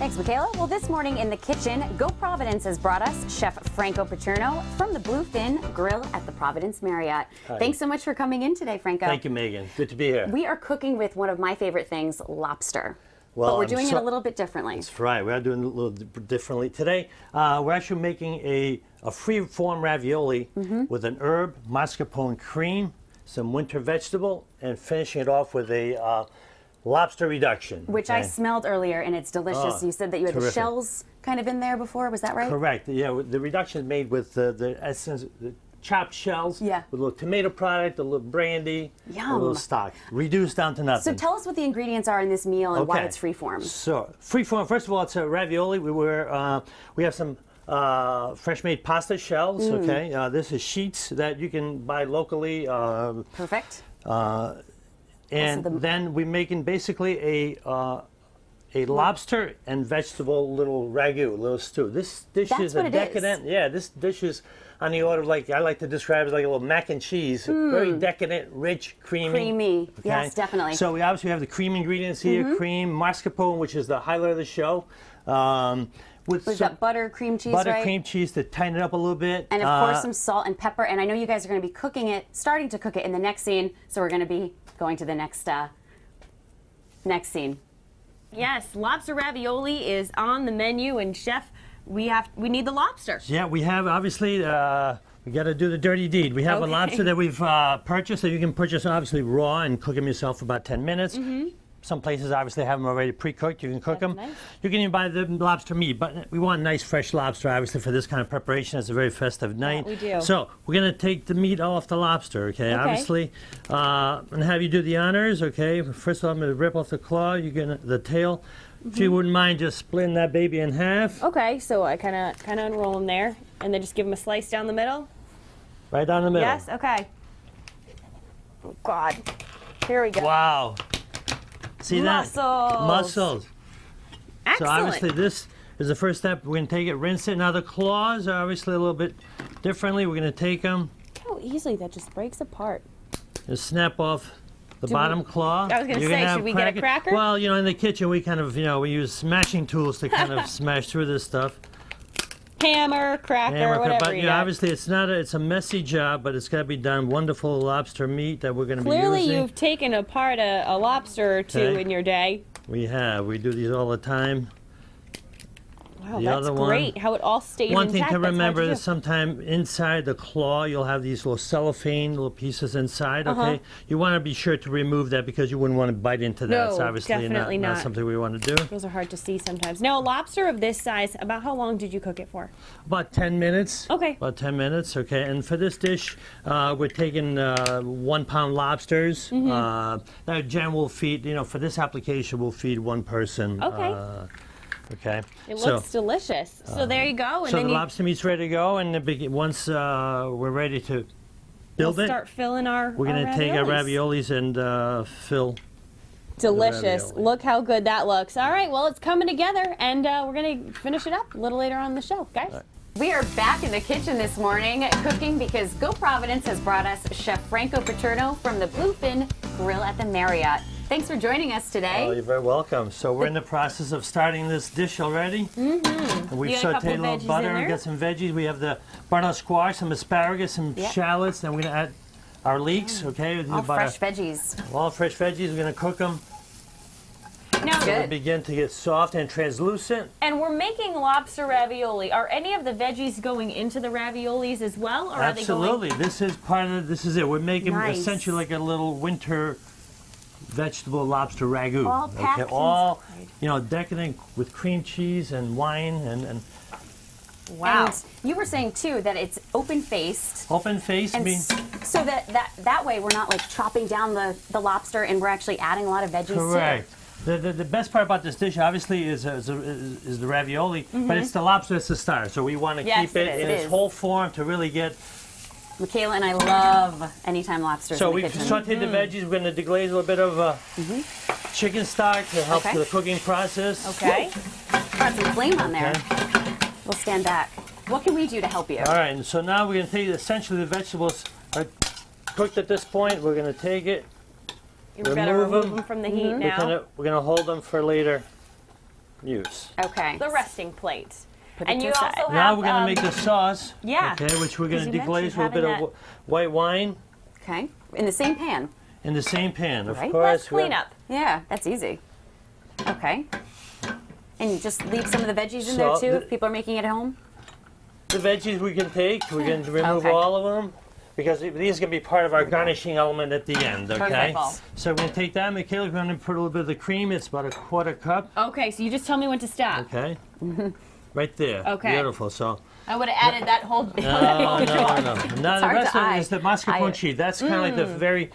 Thanks, Michaela. Well, this morning in the kitchen, Go Providence has brought us Chef Franco Paterno from the Bluefin Grille at the Providence Marriott. Hi. Thanks so much for coming in today, Franco. Thank you, Megan. Good to be here. We are cooking with one of my favorite things, lobster. Well, but we're doing it a little bit differently. That's right. We are doing it a little differently. Today, we're actually making a free-form ravioli with an herb, mascarpone cream, some winter vegetable, and finishing it off with a lobster reduction. Which I smelled earlier, and it's delicious. You said that you had terrific. the shells kind of in there before. Was that right? Correct. Yeah, the reduction is made with the essence, the chopped shells, with a little tomato product, a little brandy, Yum. a little stock, reduced down to nothing. So tell us what the ingredients are in this meal and why it's freeform. So freeform, first of all, it's a ravioli. We have some fresh-made pasta shells. Okay, this is sheets that you can buy locally. Perfect. And then we're making basically a lobster and vegetable little ragu, little stew. This dish is a decadent. Yeah, this dish is on the order of, like, I like to describe it as like a little mac and cheese. Very decadent, rich, creamy. Creamy, okay? yes, definitely. So we obviously have the cream ingredients here: cream, mascarpone, which is the highlight of the show. We've got butter, cream cheese, butter, cream cheese to tighten it up a little bit. And of course some salt and pepper. And I know you guys are going to be cooking it, starting to cook it in the next scene. So we're going to be going to the next scene. Yes, lobster ravioli is on the menu, and Chef, we need the lobster. Yeah, we have, obviously, we got to do the dirty deed. We have a lobster that we've purchased that you can purchase obviously raw and cook them yourself for about 10 minutes. Some places obviously have them already pre-cooked. You can cook them. Nice. You can even buy the lobster meat, but we want nice fresh lobster obviously for this kind of preparation. It's a very festive night. We do. So we're going to take the meat off the lobster, okay? Obviously, and have you do the honors, okay? First of all, I'm going to rip off the claw. You're going to the tail. If you wouldn't mind just splitting that baby in half. Okay, so I kind of unroll them there, and then just give them a slice down the middle. Right down the middle. Yes. Okay. Oh God. Here we go. Wow. See that? Muscles. Excellent. So obviously this is the first step. We're going to take it, rinse it. Now the claws are obviously a little bit differently. We're going to take them. How easily that just breaks apart. Just snap off the bottom claw. I was going to say, should we get a cracker? Well, you know, in the kitchen we kind of, we use smashing tools to kind of smash through this stuff. Hammer, cracker, whatever but you got. Obviously it's not it's a messy job, but it's got to be done. Wonderful lobster meat that we're going to be using. Clearly you've taken apart a lobster or two in your day. We have. We do these all the time. Wow, that's great. How it all stays intact. One thing to remember is sometimes inside the claw you'll have these little cellophane little pieces inside. Okay, you want to be sure to remove that because you wouldn't want to bite into that. No, it's obviously definitely not something we want to do. Those are hard to see sometimes. Now, a lobster of this size, about how long did you cook it for? About 10 minutes. Okay. About 10 minutes. Okay, and for this dish, we're taking 1 pound lobsters. Now, Jen will feed. For this application, we'll feed one person. Okay. Okay. It looks delicious. So there you go. And so then the lobster meat's ready to go, and once we're ready to build we'll start filling our we're going to take our raviolis and fill. Delicious. Look how good that looks. All right, well, it's coming together, and we're going to finish it up a little later on in the show, guys. Right. We are back in the kitchen this morning cooking because Go Providence has brought us Chef Franco Paterno from the Bluefin Grille at the Marriott. Thanks for joining us today. Oh, you're very welcome. So we're in the process of starting this dish already. And we've sauteed a little butter and got some veggies. We have the butternut squash, some asparagus, some shallots. Then we're going to add our leeks. Okay, all fresh veggies. All fresh veggies. We're going to cook them. Now, they begin to get soft and translucent. And we're making lobster ravioli. Are any of the veggies going into the raviolis as well, or Absolutely. Are they going? This is part of. This is it. We're making essentially like a little winter vegetable lobster ragu. All packed all decadent with cream cheese and wine and. Wow. And you were saying too that it's open-faced. Open-faced means so that way we're not like chopping down the lobster, and we're actually adding a lot of veggies. Correct. Too. The best part about this dish, obviously, is the ravioli, but it's the lobster that's the star. So we want to keep it in its whole form to really get. Michaela and I love anytime lobsters in the kitchen. So we've sauteed the veggies. We're going to deglaze a little bit of chicken stock to help the cooking process. Okay. Got some flame on there. We'll stand back. What can we do to help you? All right. And so now we're going to take essentially the vegetables are cooked at this point. We're going to take it. We've got to remove them from the heat now. We're going to hold them for later. use. Okay. The resting plate. And you also have... Now we're going to make the sauce. Yeah. Okay, which we're going to deglaze with a bit of white wine. Okay. In the same pan. In the same pan, of Right. course. Let's clean up. Yeah, that's easy. Okay. And you just leave some of the veggies in there too if people are making it at home? The veggies we can take. We're going to remove all of them because these are going to be part of our garnishing element at the end, okay? Perfect. So we're going to take that, Michaela. We're going to put a little bit of the cream. It's about a quarter cup. Okay, so you just tell me when to stop. Okay. Right there. Okay. Beautiful. So. I would have added that whole bit. No. Now the rest of it is the mascarpone cheese. That's kind of like the very,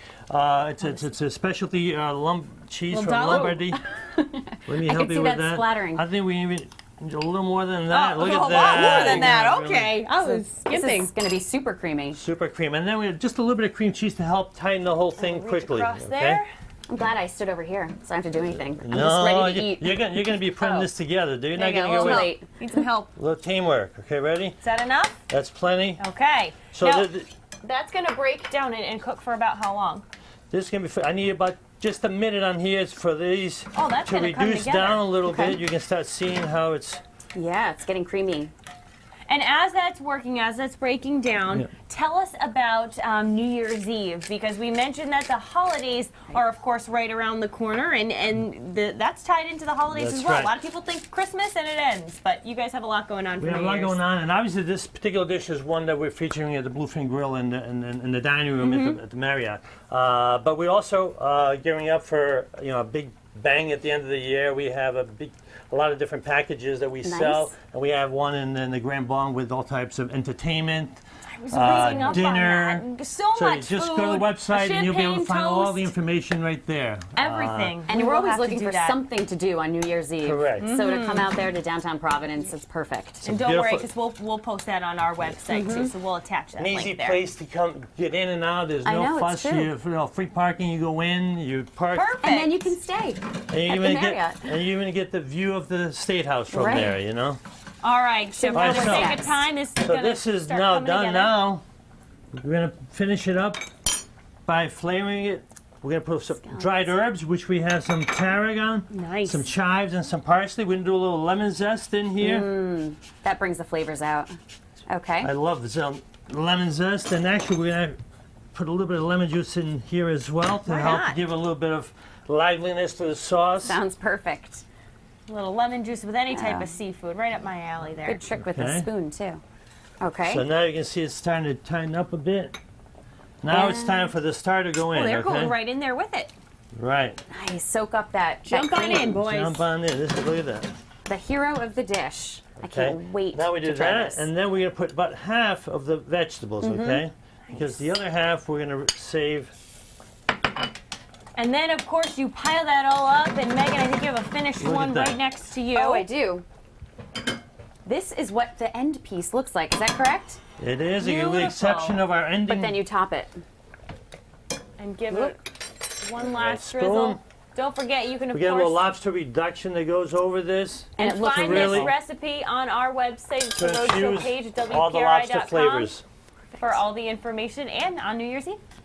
it's a specialty cheese from Lombardy. Let me help you with that. Splattering. I think we need a little more than that. Look at a that. lot more than that. Really. Okay. I was skipping. This is going to be super creamy. Super cream. And then we have just a little bit of cream cheese to help tighten the whole thing quickly. Across there. I'm glad I stood over here, so I don't have to do anything. I'm No, just ready to eat. you're going to be putting this together. You're not going to go get away. late. Need some help. A little teamwork. Okay, ready? Is that enough? That's plenty. Okay. So now, that's going to break down and cook for about how long? this is going to be. I need about just a minute on here for these that's to gonna come reduce together. down a little bit. You can start seeing how it's. Yeah, it's getting creamy. And as that's working, as that's breaking down, tell us about New Year's Eve, because we mentioned that the holidays are, of course, right around the corner, and that's tied into the holidays as well. Right. A lot of people think Christmas and it ends, but you guys have a lot going on for We have a New lot Year's. going on, and obviously this particular dish is one that we're featuring at the Bluefin Grille in the dining room at the Marriott. But we're also gearing up for a big bang at the end of the year. We have a lot of different packages that we sell, and we have one in the Grand Blanc with all types of entertainment, I was reading up dinner. on that. So much just food, go to the website and you'll be able to find all the toast, information right there. everything. And we're always looking for something to do on New Year's Eve. Correct. So to come out there to downtown Providence, it's perfect. And don't worry, because we'll post that on our website too, so we'll attach that An link easy there. place to come get in and out. There's I no know, fuss. it's true. You know, free parking. You go in, you park. Perfect. And then you can stay And you at the Marriott. and you even get the view of the State House from Right. there, you know. All right, Chef, now for the what's sake next? of time, this is So going to this is start now coming done. together. Now we're gonna finish it up by flavoring it. We're gonna put some dried herbs, which we have some tarragon, Nice. some chives, and some parsley. We're gonna do a little lemon zest in here. That brings the flavors out. Okay. I love this lemon zest, and actually we're gonna put a little bit of lemon juice in here as well to Why help not? give a little bit of liveliness to the sauce. Sounds perfect. A little lemon juice with any type of seafood, right up my alley there. Good trick with the Okay. spoon, too. Okay. So now you can see it's starting to tighten up a bit. Now it's time for the star to go in. Oh, they're okay? going right in there with it. Right. Nice. Soak up that Jump on cream. in, boys. Jump on in. Look at that. The hero of the dish. I Okay. can't wait Now we do to try that, this. and then we're gonna put about half of the vegetables, okay? Because the other half we're gonna save. And then, of course, you pile that all up. And Megan, I think you have a finished Look at one that. right next to you. Oh, I do. This is what the end piece looks like. Is that correct? It is, with the Beautiful. exception of our ending. But then you top it. And give it one last spoon. drizzle. Don't forget, you can, of we get a little course, lobster reduction that goes over this. And it looks find really this recipe on our website, the to Rhode Show infuse page at all the lobster WPRI.com flavors. for all the information and on New Year's Eve.